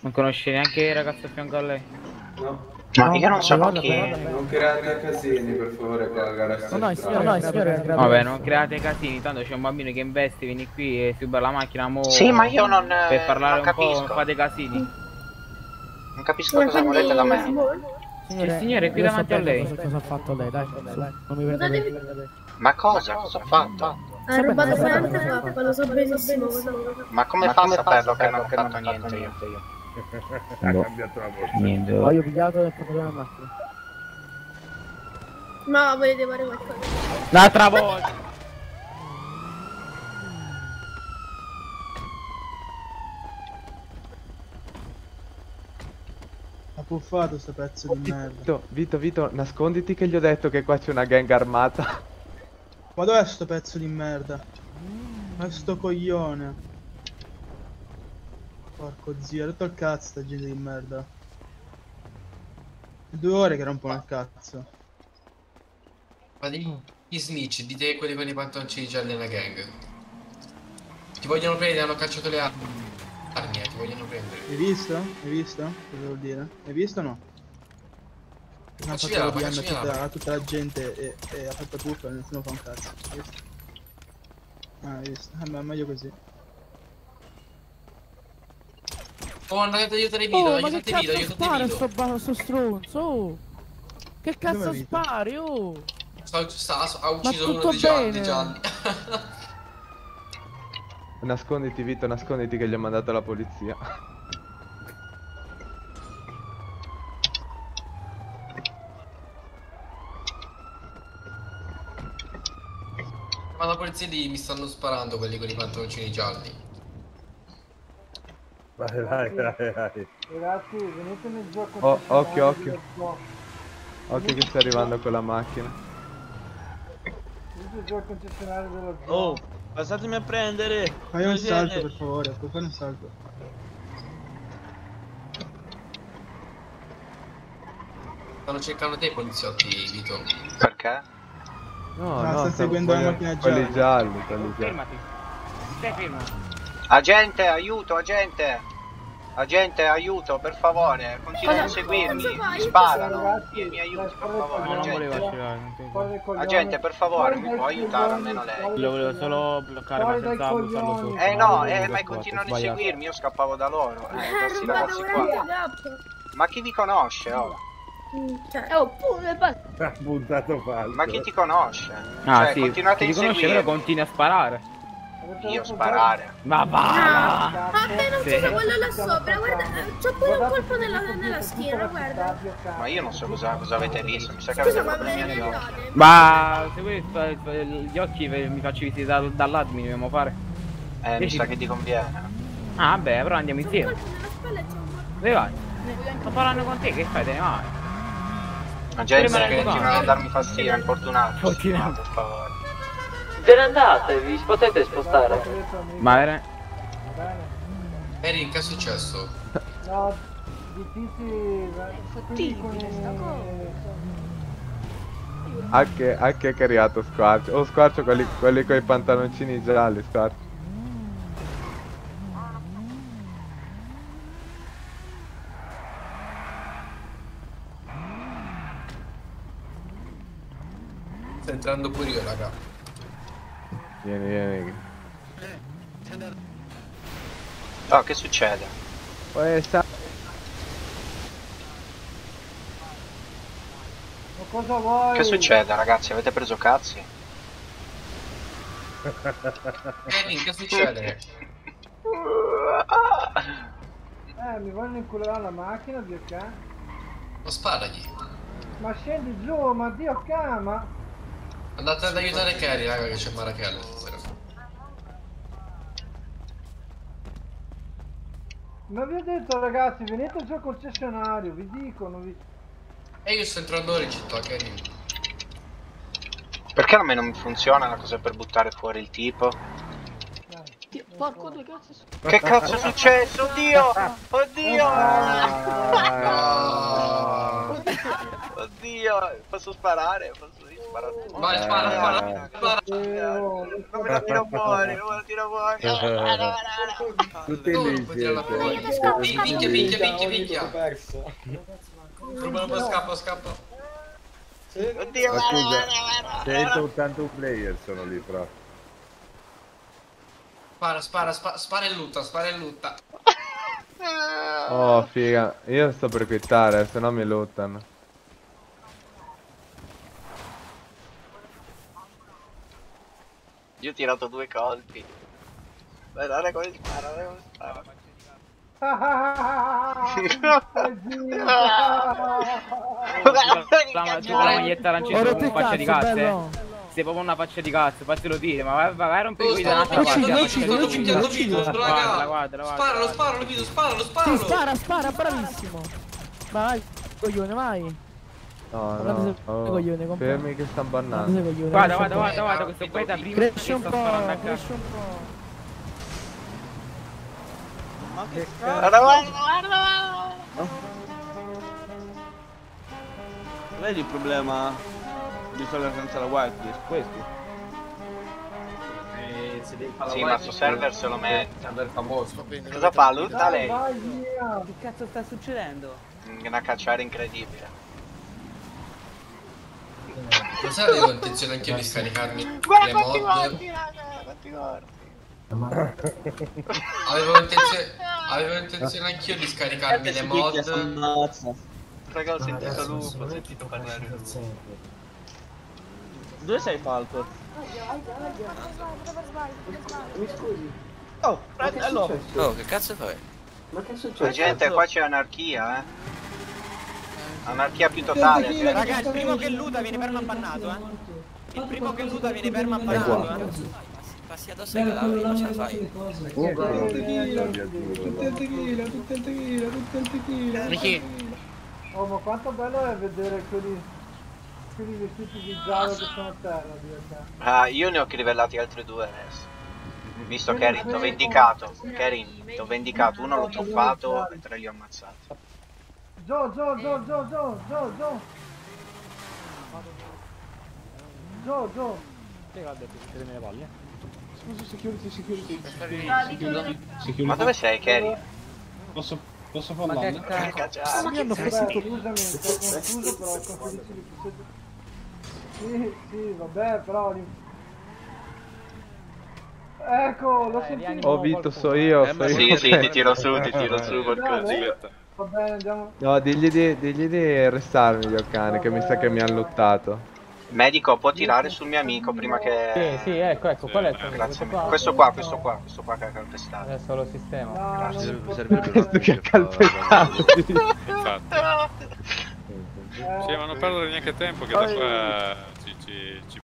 Non conosci neanche il ragazzo a fianco a lei? No. No, io non so chi. Non create casini, per favore, con la gara signore, Vabbè, non create casini, tanto c'è un bambino che investe, vieni qui e si ruba la macchina, mo... Sì, ma io non, Per parlare non un po', capisco. fate casini. Non capisco cosa volete da me. Il signore è qui davanti a lei. Cosa ha fatto lei? Dai, non mi vedete. Ma cosa? Cosa ho fatto? Ha rubato 40k, lo so benissimo. Ma come fa a saperlo che non ho fatto niente io? Ha cambiato la voce. Niente. Poi ho pigliato e portato la macchina. Ma volete fare qualcosa? L'altra volta! Ha puffato sto pezzo di merda. Vito, nasconditi che gli ho detto che qua c'è una gang armata. Ma dov'è sto pezzo di merda? Ma sto coglione. Porco zio, ha rotto il cazzo sta gente di merda. È 2 ore che rompono il cazzo. Ma gli snitch, dite quelli con i pantaloncini gialli nella gang. Ti vogliono prendere, hanno cacciato le armi, ti vogliono prendere. Hai visto? Hai visto? Cosa vuol dire? Hai visto o no? Ha fatto via a tutta la gente e ha fatto puffa e nessuno fa un cazzo. Hai visto? Ah, hai visto? Ma è meglio così. Oh, andate ad aiutare Vito, Oh, ma che aiutate Vito, cazzo aiutate spara Vito. sto stronzo? Oh. Che cazzo spari, oh? Ha ucciso uno tutto dei gialli. bene? Nasconditi Vito, nasconditi che gli ho mandato la polizia. Ma la polizia lì mi stanno sparando quelli con i pantaloncini gialli. Vai. Ragazzi, venite nel gioco. Oh, occhio. Occhio che sta arrivando con la macchina. Venite nel gioco concessionario dello zoo. Oh, passatemi a prendere. Fai un salto per favore, puoi fare un salto. Stanno cercando te poliziotti, Vito. Perché? No, sta seguendo la macchina quelli gialli. Fermati. Stai fermo. Agente, aiuto, agente! Agente, aiuto, per favore, continuano a seguirmi, mi sparano, mi aiuti, per favore, Non volevo agente. accedere. Agente, per favore, mi può aiutare almeno lei? Lo volevo solo bloccare ma senza buttarlo su. No, ma continuano a seguirmi, io scappavo da loro, questi ragazzi qua. Ma chi vi conosce, oh? Pure Ha puntato falso. Ma chi ti conosce? Ah Cioè, sì, continuate a ti conosce però inseguirmi. continui a sparare. Io sparare. Ma va! A me non c'è quello là sopra, guarda, c'ho pure un colpo nella schiena, guarda. Ma io non so cosa avete visto, mi sa che Scusa, avete ma problemi me agli ne occhi. date? Ma se vuoi gli occhi mi faccio visitare dall'admin, dobbiamo fare. Mi sa che ti conviene. Ah vabbè, però andiamo C'ho un insieme. colpo nella spalla e c'ho un colpo. Dove vai? Sto parlando con te, che fai? Te ne vai? Agente, che continuano a darmi fastidio, è importunato. Continuano. Per favore. Ve ne andate, vi potete spostare. Ma era... Erin, che è successo? No, di tizi. Anche cariato Squarcio. Oh Squarcio, quelli con i pantaloncini gialli, Squarcio. Sto entrando pure io, raga. Vieni. Oh, che succede? Ma cosa vuoi? Che succede, ragazzi? Avete preso cazzi? Erin, che succede? Mi vogliono inculare la macchina, Dio ca. Ma sparagli. Ma scendi giù, ma Dio ca, ma... Andate ad aiutare Kerry, raga, che c'è Marachello stasera. Ma vi ho detto ragazzi, venite giù al concessionario, vi dicono, E io sto entrando ora in città, Kerry. Perché a me non funziona la cosa per buttare fuori il tipo? Porco due cazzo. Che cazzo è successo? Oddio! Oddio! Oddio! Posso sparare? Posso Vai, spara. Non me lo tiro fuori, non me lo tiro fuori. Tutti lì siete. Picchia. Rubano, scappa. Oddio, Ma scusa, guarda. 181 player sono lì, però. Spara e lutta. Oh, figa. Io sto per quittare, se no mi lottano. Io ho tirato 2 colpi. Guarda come spara, La maglietta arancione con faccia di cazzo, sei proprio una faccia di cazzo, fatelo dire, ma vai a rompere i un'altra parte. Lo uccido, Guarda. Sparo. Spara, bravissimo. Vai, coglione, vai. No. Fermi che stanno bannando. Guarda, questo qua è da prima. Cresce un po'. Ma che Guarda. Vedi il problema di fare senza la whitelist? Questo? Sì, ma su server se lo mette. Server famoso. Cosa fa? Lutta lei. Via. Che cazzo sta succedendo? Una cacciare incredibile. Lo sai, avevo intenzione anch'io di scaricarmi le mod. Quanti morti. Avevo intenzione anch'io di scaricarmi le mod. Raga, ho sentito lupo, ho sentito parlare. Dove sei, Falco? Mi scusi. Oh, allora. Oh, che cazzo fai? Ma che succede? Gente, qua c'è anarchia, Anarchia più totale. Raga, il primo che luta viene permabannato, Il primo che luta viene permabannato, Passi addosso ai cadaveri, non ce la fai. Tutti al tequila. Oh, ma quanto bello è vedere quelli vestiti di giallo che sono a terra. Io ne ho livellati altri 2 adesso. Visto Kerin, t'ho vendicato. Uno l'ho truffato e 3 li ho ammazzati. Gio. Che ha detto che tiene le palle? Scusi, security. Ma dove sei, Kerin? Posso parlare? Ma che cazzo? Mi hanno fatto scusami, sono confuso però con 15 Sì, vabbè, però... Ecco, lo sentito. Oh, Vito, so io. Sì, ti tiro su, qualcosa. Va bene, andiamo. No, digli di arrestarmi, dio cane, che mi sa che mi hanno lottato. Medico, può tirare sul mio amico prima che... Sì, ecco, qual è? Grazie. Questo qua che ha calpestato. Adesso lo sistema. Grazie. Mi servirebbe questo che ha calpestato. Infatti. Sì, ma non perdere neanche tempo che da qua ci